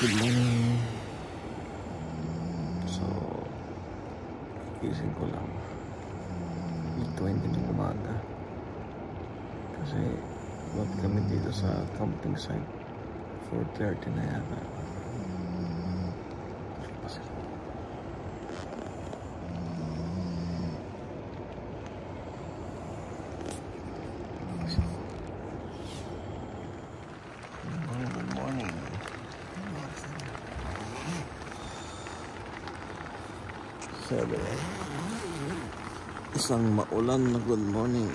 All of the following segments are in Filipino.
Good morning. So, gising ko lang 8:20 ng umaga kasi wag kami dito sa camping site 4:30 na yata. Isang maulan na good morning.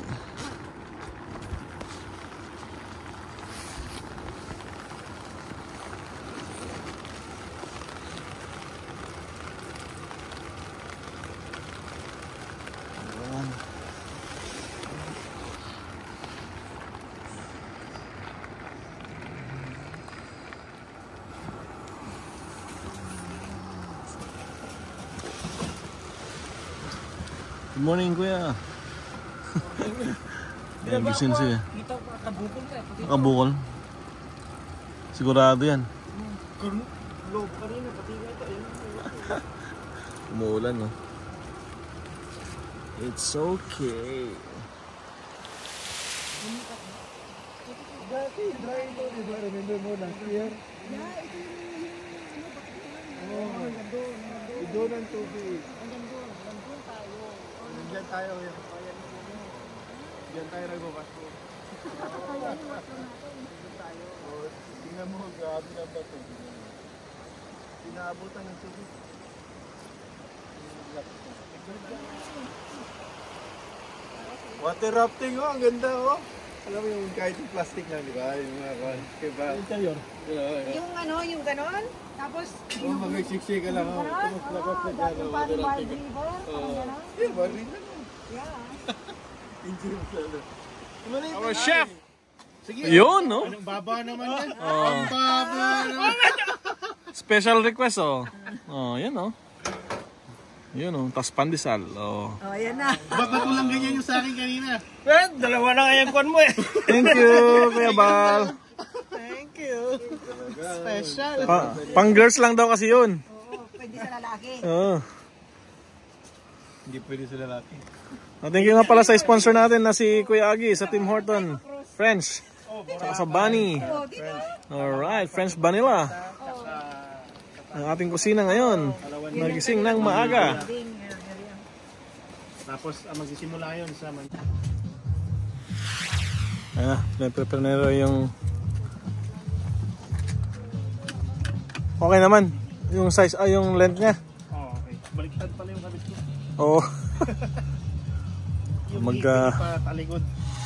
Good morning, kuya. Ayan, gising siya. Nakabukol. Sigurado yan. Umuulan, no? It's okay. Dati, dry ito, di ba? Remember mo last year? Doon ang tubig. Diyan tayo. Diyan tayo nagbabasko. Tingnan mo, grabe na ba ito? Pinaabutan ng tubig. Water rafting, oh, ang ganda, oh. Alam mo yung kahit yung plastic lang, di ba? Yung mga diba? Yung ano, yung ganon. Tapos, yung mag-siksik ka lang, oh. parang barbie river. Yeah, barbie na. Our chef! Yun, no? Anong baba naman yan? Ang baba naman! Special request, oh. Oh, yan, oh. Yun, oh. Tas pandesal, oh. oh, yan na. Bakit mo lang ganyan yung sa akin kanina? Dalawa na nga yung kwan mo eh. Thank you, Kuya Bal. Thank you. Special. Pang girls lang daw kasi yun. Oo, pwede sa lalaki. Oo. Hindi pwede sa lalaki. Thank you nga pala sa sponsor natin na si Kuya Agi sa Tim Horton. French. Saka sa Bunny. Alright, French Vanilla. Ang ating kusina ngayon. Nagising ng maaga. Tapos magsisimula yun sa Ayan, prepare na yung okay naman. Yung size, yung length niya. Oh, okay. Baliktad pala yung kabit ko. Oo. Yung pa talikod.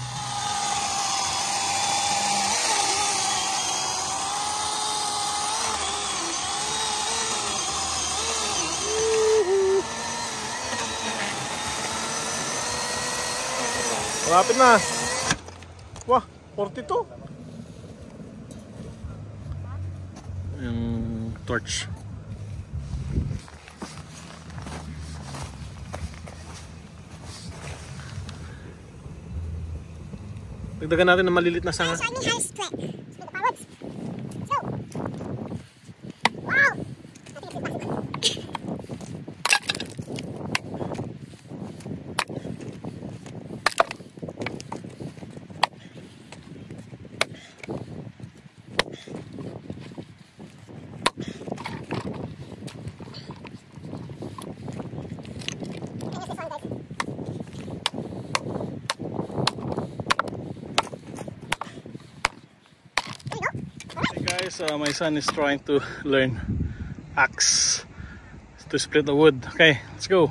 Malapit na. Wah, 42. Yung torch. Dagdagan natin ng malilit na sanga. Guys, my son is trying to learn axe to split the wood. Okay, let's go.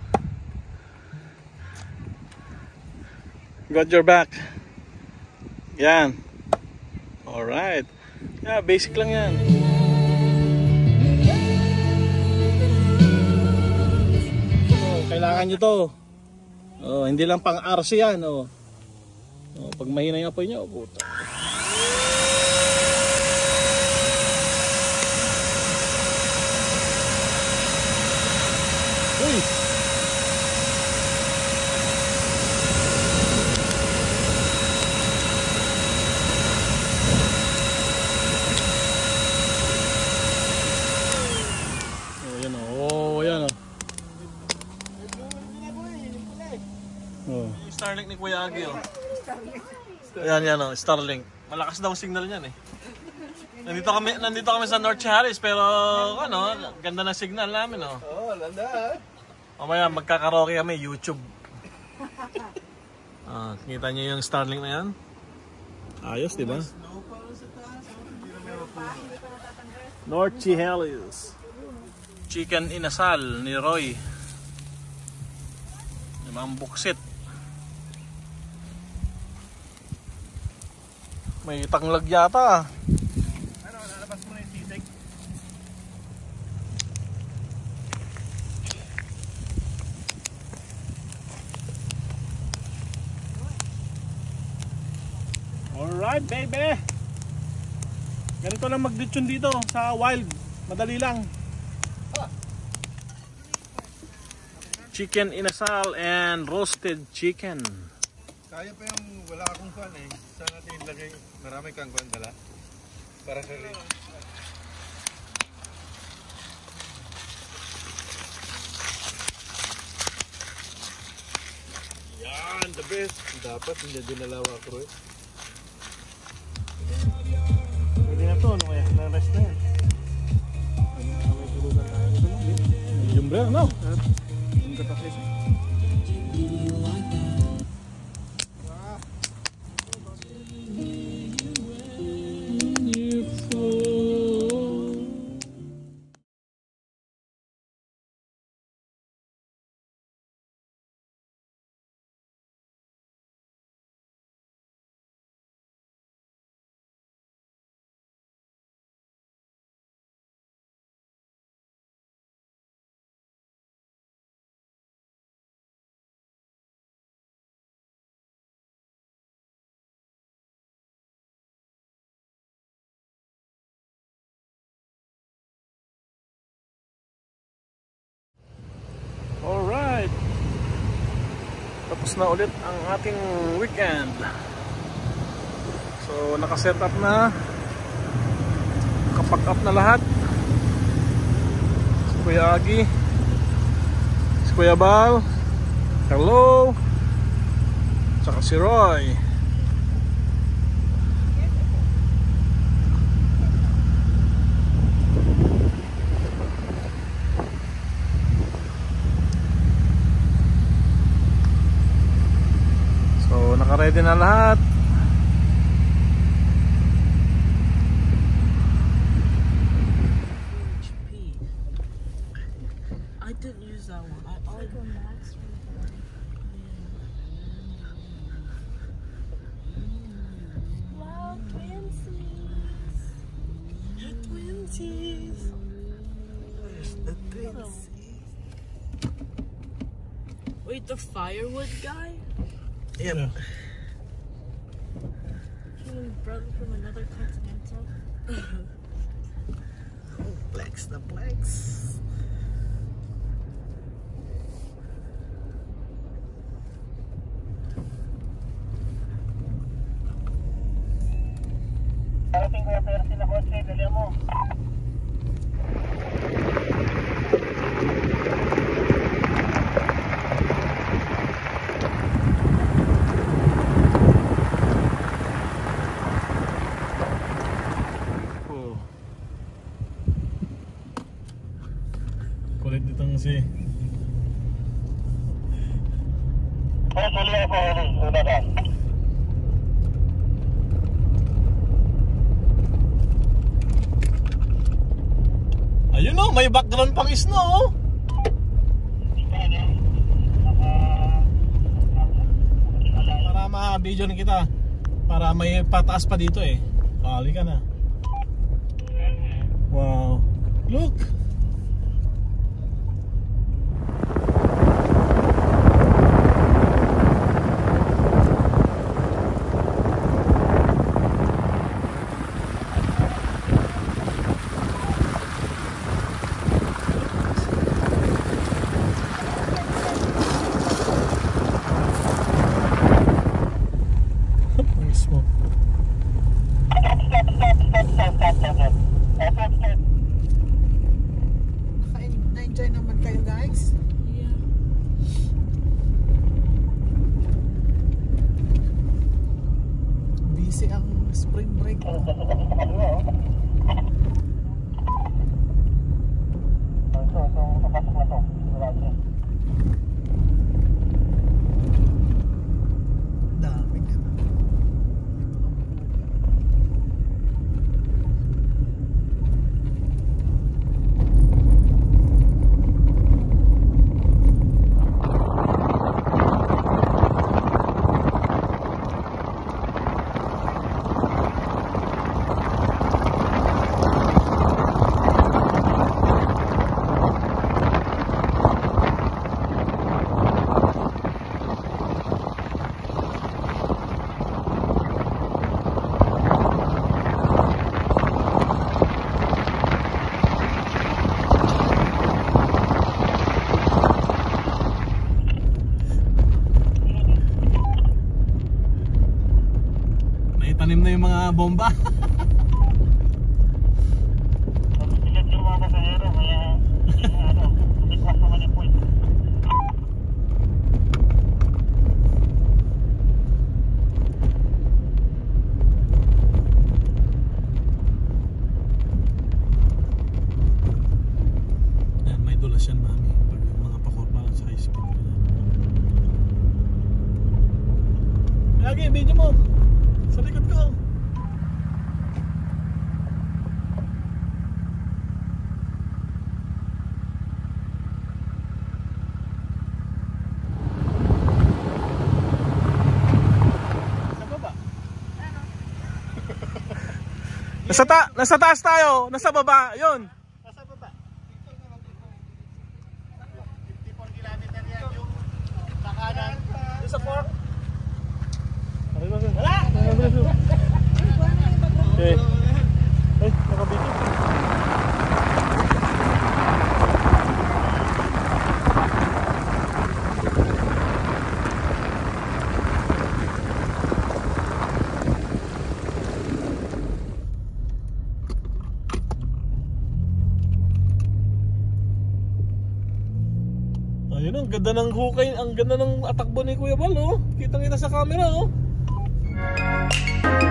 Got your back. Yan. Alright. Yeah, basic lang yan. Oh, kailangan nyo to. Oh, hindi lang pang RC yan. Oh. Oh, pag mahina yung apoy nyo, oh, puta. Uy! Starlink ni Kuya Agi, oh. Ayan, oh, Starlink. Malakas daw signal niyan, eh. Nandito kami sa North Harris, pero ano, ganda ng signal namin, oh. Oo, landa. Mamaya magkakaroke kami, YouTube. Kita niyo yung Starlink na yan? Ayos, di ba? North Chehalis. Chicken inasal ni Roy. Limang buksit. May tanglag yata. Ano, lalabas mo na yung sisig. Alright, baby! Ganito lang mag-ditchon dito sa wild. Madali lang. Chicken inasal and roasted chicken. Kaya pa yung wala akong fan eh. Saan natin ilagay? Marami kang fan dala. Para sa rin. Yan, the best. Dapat hindi dinalawa ko eh. Pwede na to, ano kaya? Na-rest na yan. May tulugan tayo. Medium rare, no? Yung kapatid. Alright. Tapos na ulit ang ating weekend. So nakaset up na. Nakapack up na lahat. Si Kuya Agi, si Kuya Bal, hello, tsaka si Roy. Naka-ready na lahat. I didn't use that one. I like a max. Wow, twinsies. You're twinsies. Where's the twinsies? Wait, the firewood guy? Yep. Human brother from another continental. Flex the flex. Parating ko yung pera sila kotse, dali mo. Kulit ditong si ayun, oh, may background pang snow, oh. Para ma-video na kita. Para may pataas pa dito, eh. Kali ka na. Wow. Look. Na-enjoy naman kayo guys. Yeah. Dami ka na. Naitanim na yung mga bomba. Yan, may dulas yan mami. Pag mga pakorba sa high speed. Lagi, video mo. Sa likod ko. Nasa taas tayo, nasa baba, yun. Nasa baba. 54 kilometer yan yung bakanan. Doon sa fork. Wala! Okay. Ay, nakabito. Ayun, ang ganda ng hukay, ang ganda ng atakbo ni Kuya Bal, oh. Kitang-kita sa camera, oh.